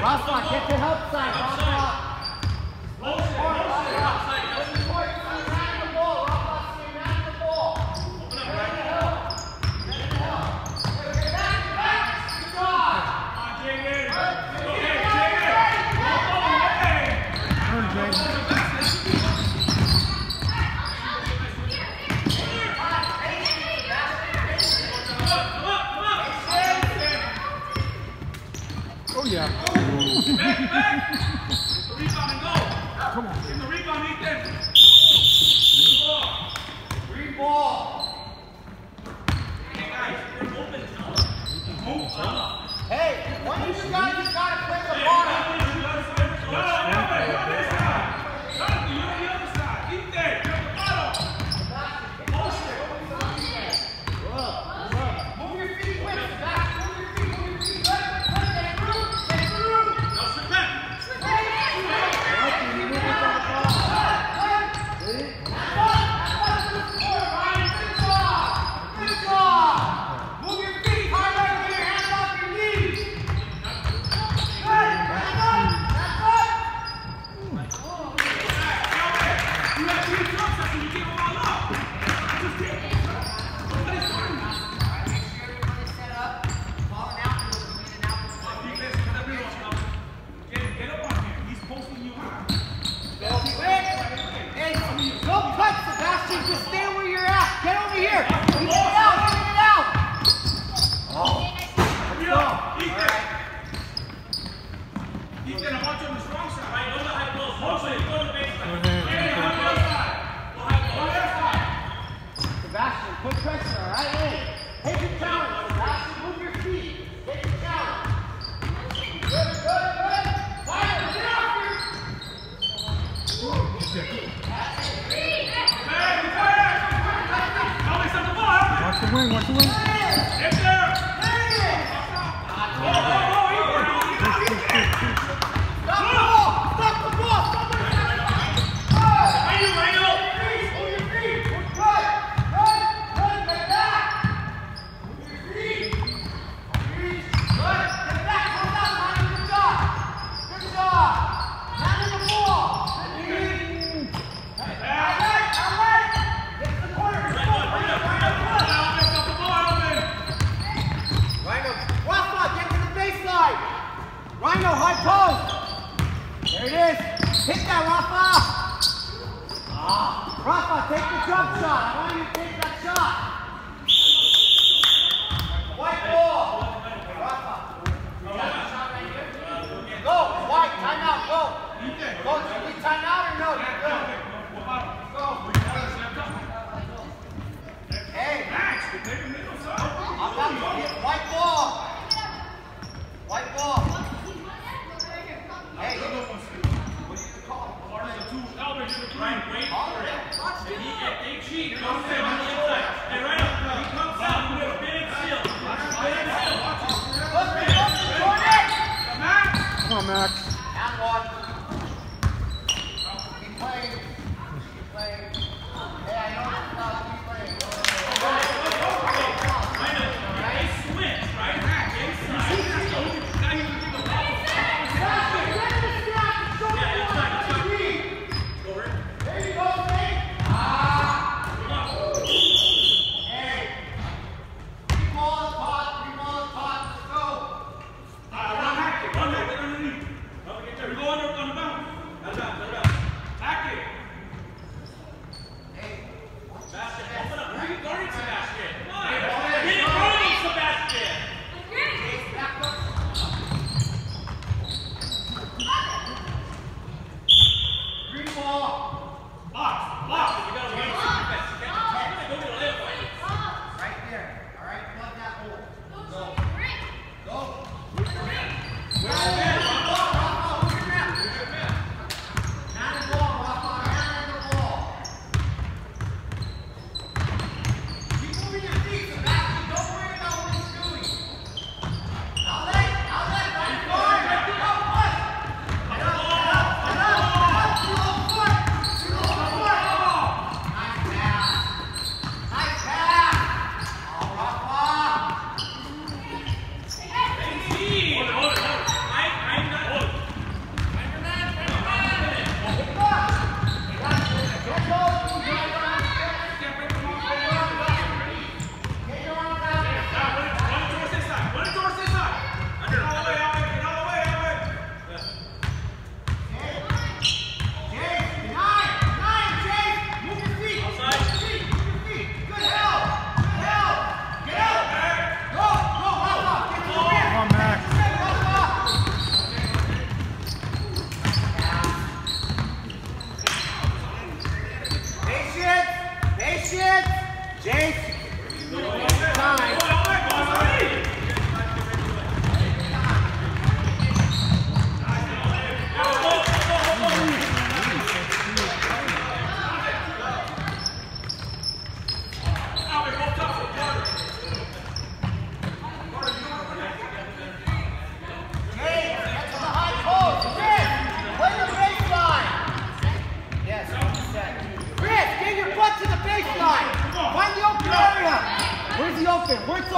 Rafa, get to help side, Rafa. Oh yeah. Back! Rebound and go! Come on. Get the rebound, Ethan! Green ball! Hey guys, you're open. Move up. Hey, one of you guys gotta play the ball. Put pressure, all right? Hey, take your challenge. Sebastian, move your feet. Take your challenge. Good. Fire, get off Watch the wing, watch the wing. Get there! Stop the ball! Rhino, high post! There it is! Hit that, Rafa! Rafa, take the jump shot! I want you to take that shot! White ball! Rafa! You got the shot right here? Go! White, time out, go! Go, do you need time out or no? You're good. Go! Hey! I'm about to get white ball! White ball! Hey, what do you call it? Part of the two elders in the right, wait for it. If they cheat, don't say on the inside. Hey, right up, he comes out with a big seal. Come on, Max. And one. Keep playing. Keep playing. Hey, I know it's not. Keep playing. They switch, right? They switch. Now you can give a ball. There you go, Nate. Hey. Three ball pot, let's go. Run hack it underneath. We go on the bounce. That's right. Hack it. Hey.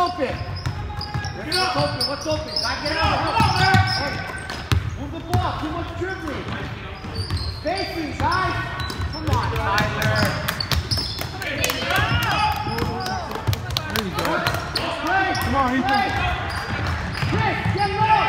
open? What's open? What's open? Gotta get out. Hey, move the ball. Too much dribbling. Spacing, guys. Come on, Tyler. There you go. Chris, Come on, Ethan. Chris, get low.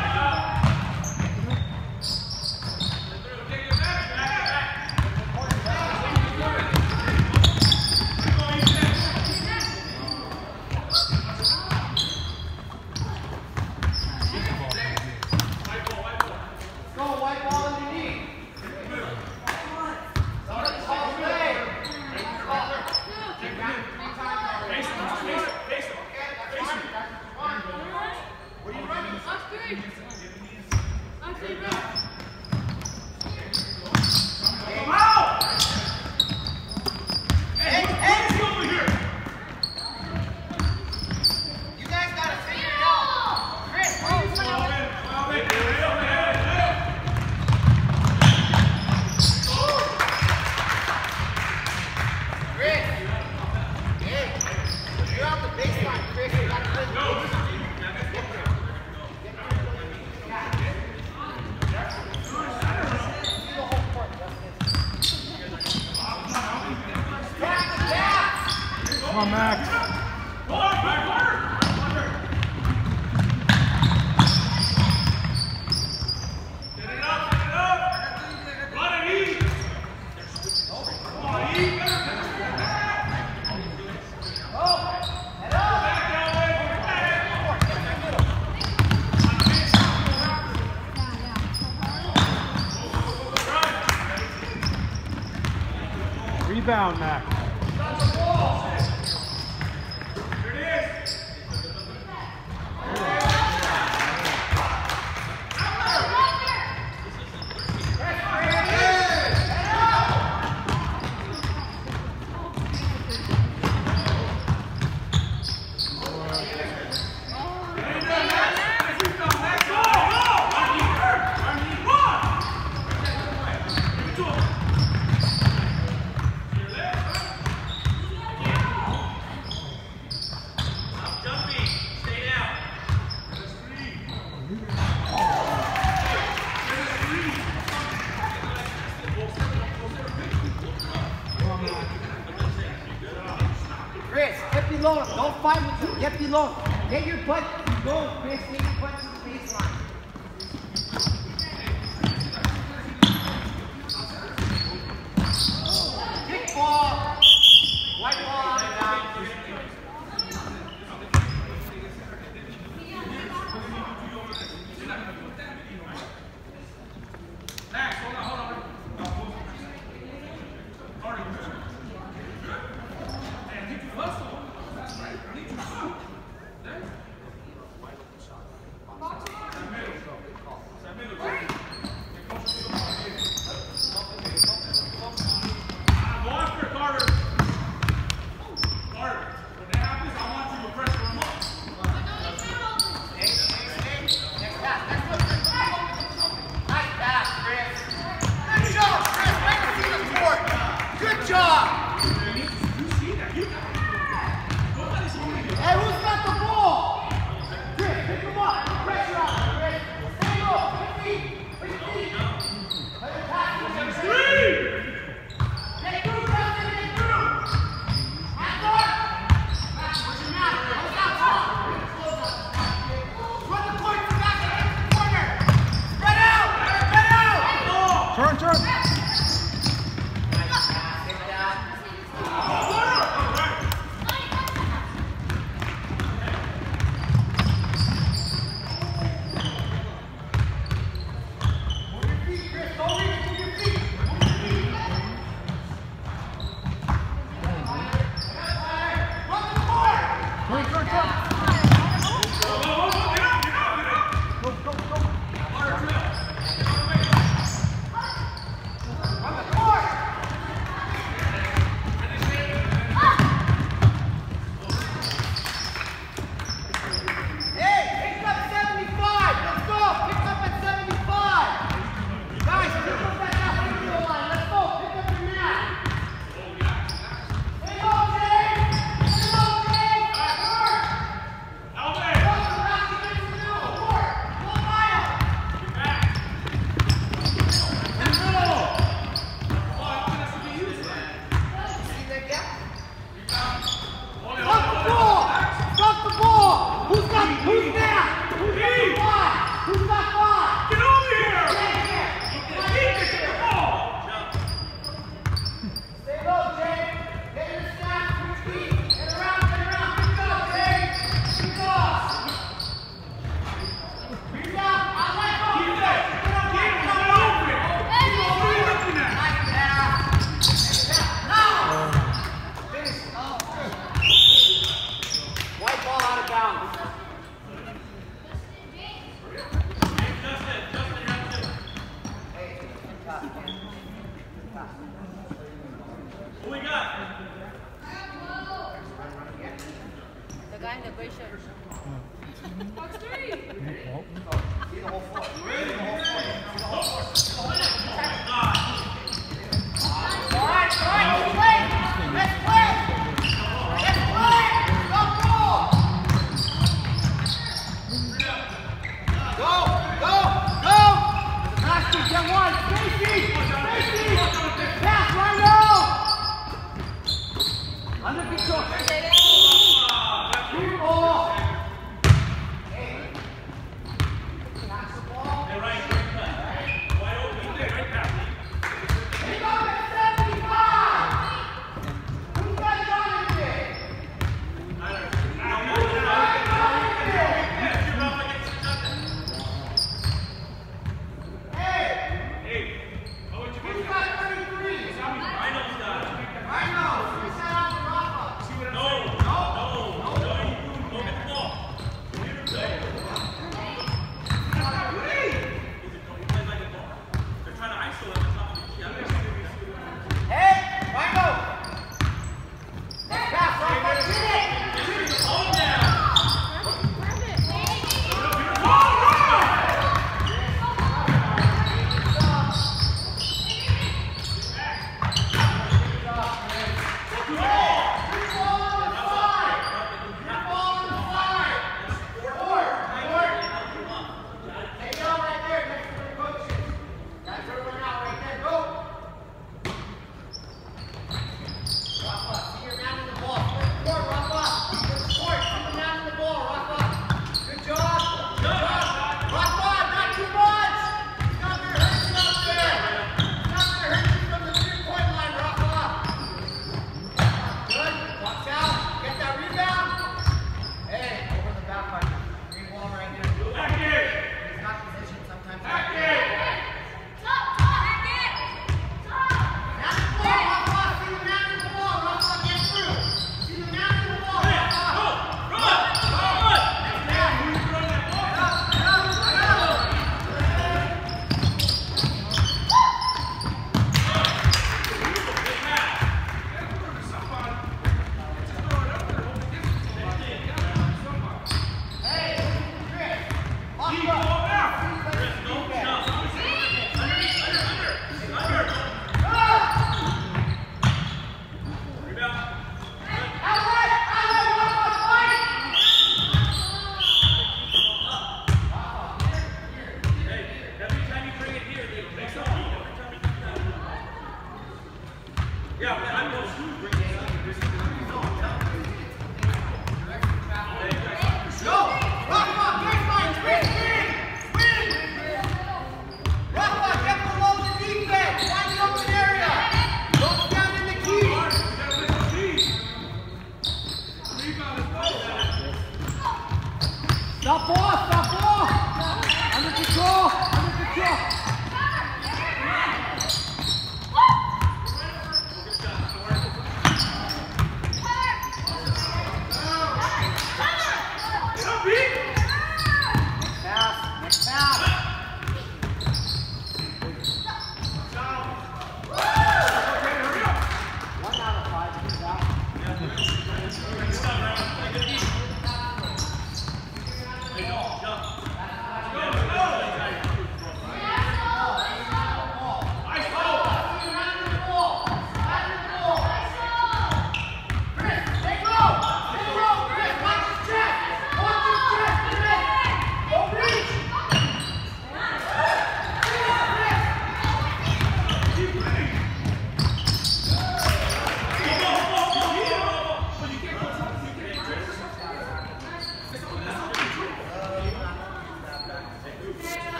Come on, Max. Rebound, Max. below him. Don't fight with him. Get below him. Get your butt. Go, Chris. Get your butt to the baseline. Kick ball. White ball out of bounds.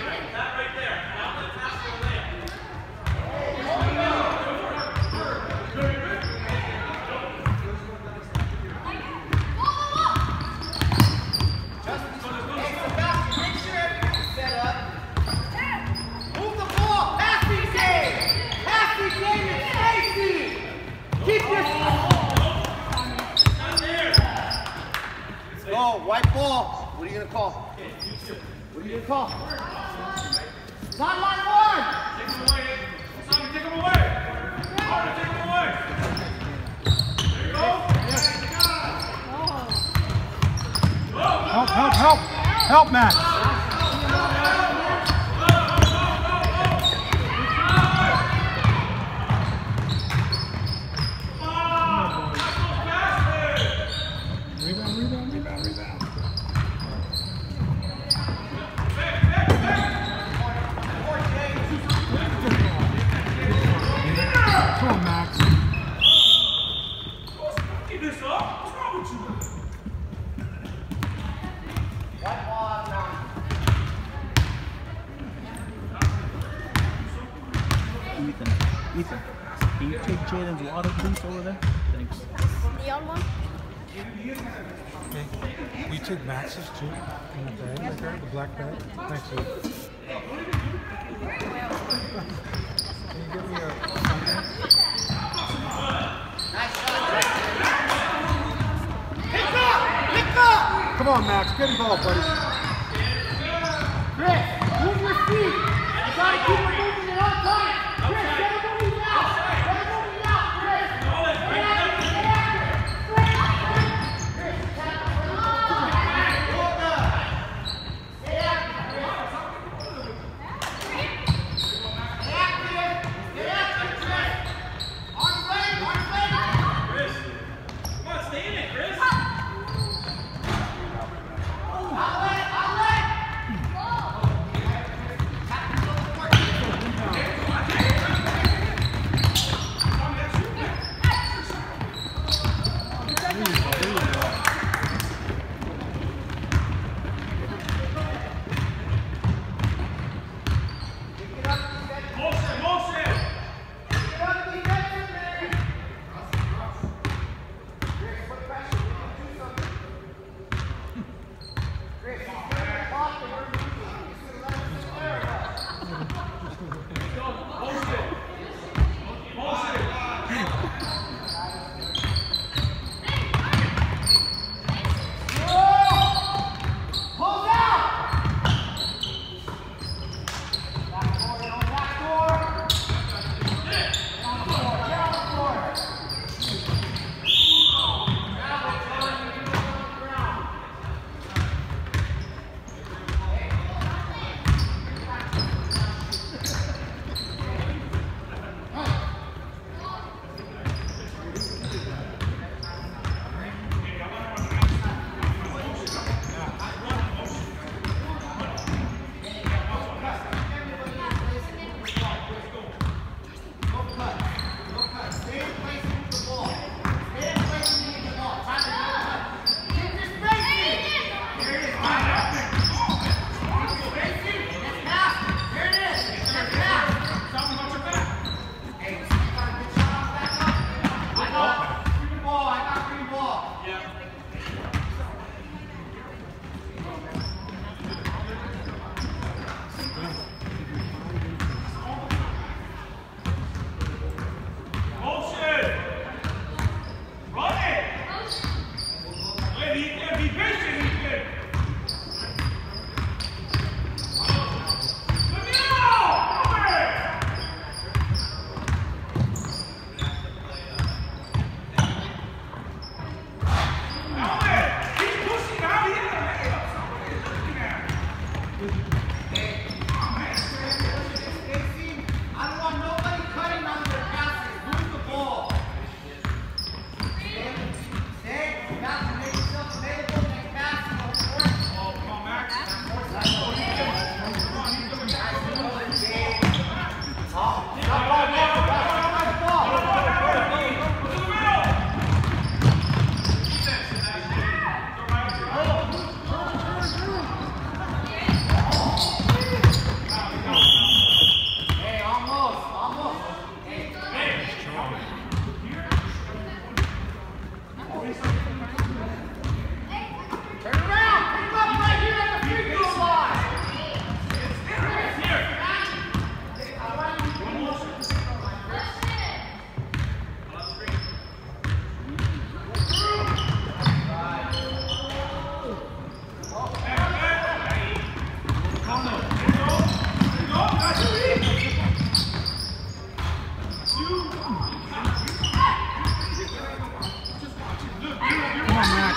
That right there. Now the pass to the layup. Go, white ball. What are you gonna call? What are you gonna call? Sideline one. Take him away. Simon, take him away. Harder, take him away. There you go. Help, help, help. Help, Max. Rebound, rebound, rebound, rebound. Come on, Max. Keep this up. What's wrong with you? White ball down. Ethan, can you take Jaden's water please over there? Thanks. Neon one? Okay. Will you take Max's too? In the bag right there, the black bag? Thanks, Luke. Can you give me a... Pick up! Pick up! Come on, Max. Get involved, buddy. Chris, move your feet. You gotta keep it moving at all times. Chris, get it moving out. Get it moving out, Chris. Get after it. Chris. Come on, stay in it, Chris. Outlet! Come on, Max.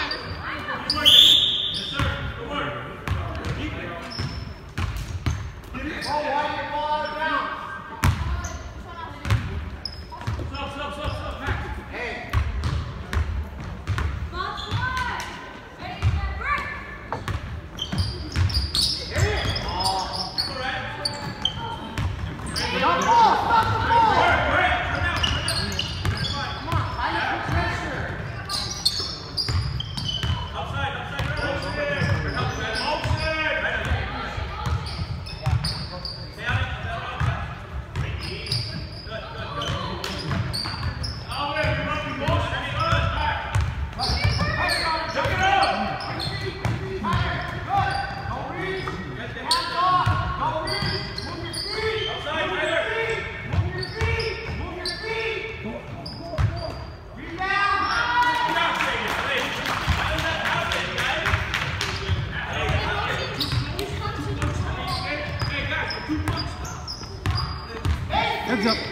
Heads up.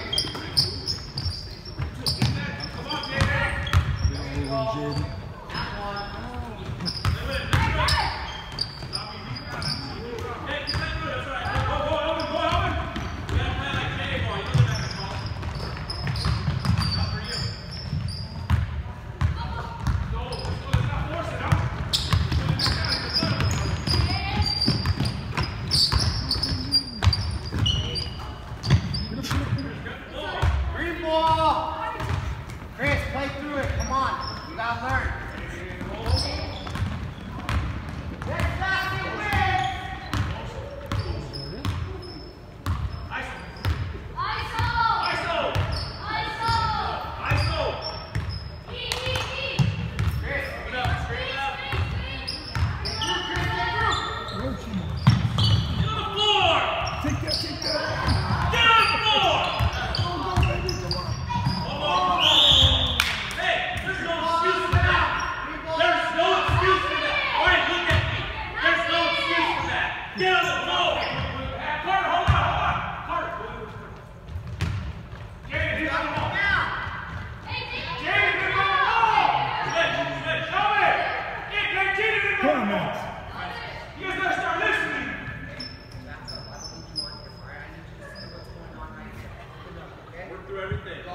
Chris, play through it. Come on. You gotta learn. Next basket wins. ISO! ISO! ISO! ISO! ISO! Chris, Straighten up, straighten up. Chris, Chris. Get on the floor! Take that, take that. Get on the floor! Hey, there's no excuse for that. There's no excuse for that. All right, look at me. There's no excuse for that. Get on the floor. Carter, hold on. Carter. Jaden, get on the ball. Jaden, get on the ball. Switch. Come here. Get Jaden in the Come on, ball. Max. You guys gotta start listening. Work through everything.